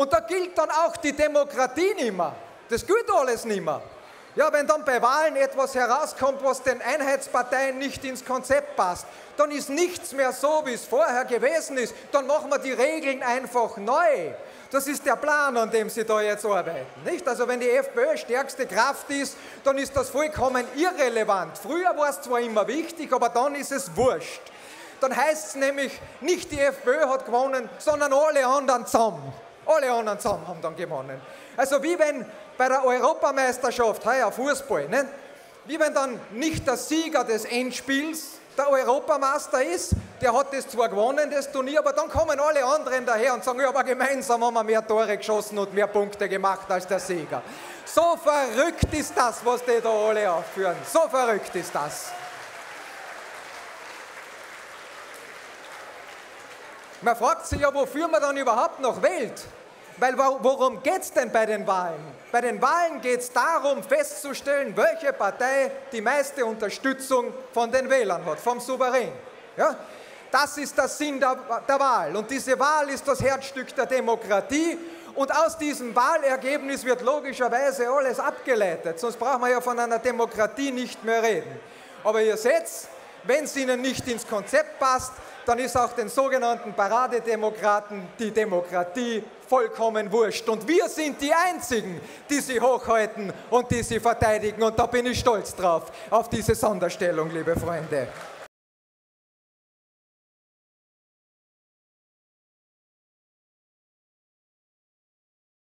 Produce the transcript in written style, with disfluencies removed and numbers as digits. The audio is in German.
Und da gilt dann auch die Demokratie nicht mehr. Das gilt alles nicht mehr. Ja, wenn dann bei Wahlen etwas herauskommt, was den Einheitsparteien nicht ins Konzept passt, dann ist nichts mehr so, wie es vorher gewesen ist. Dann machen wir die Regeln einfach neu. Das ist der Plan, an dem Sie da jetzt arbeiten. Nicht? Also wenn die FPÖ stärkste Kraft ist, dann ist das vollkommen irrelevant. Früher war es zwar immer wichtig, aber dann ist es wurscht. Dann heißt es nämlich, nicht die FPÖ hat gewonnen, sondern alle anderen zusammen. Alle anderen zusammen haben dann gewonnen. Also wie wenn bei der Europameisterschaft, heuer Fußball, ne? Wie wenn dann nicht der Sieger des Endspiels der Europameister ist, der hat das zwar gewonnen, das Turnier, aber dann kommen alle anderen daher und sagen, ja, aber gemeinsam haben wir mehr Tore geschossen und mehr Punkte gemacht als der Sieger. So verrückt ist das, was die da alle aufführen. So verrückt ist das. Man fragt sich ja, wofür man dann überhaupt noch wählt. Weil worum geht es denn bei den Wahlen? Bei den Wahlen geht es darum, festzustellen, welche Partei die meiste Unterstützung von den Wählern hat, vom Souverän. Ja? Das ist der Sinn der Wahl. Und diese Wahl ist das Herzstück der Demokratie. Und aus diesem Wahlergebnis wird logischerweise alles abgeleitet. Sonst brauchen wir ja von einer Demokratie nicht mehr reden. Aber ihr seht, wenn es Ihnen nicht ins Konzept passt, dann ist auch den sogenannten Paradedemokraten die Demokratie vollkommen wurscht. Und wir sind die Einzigen, die sie hochhalten und die sie verteidigen. Und da bin ich stolz drauf, auf diese Sonderstellung, liebe Freunde.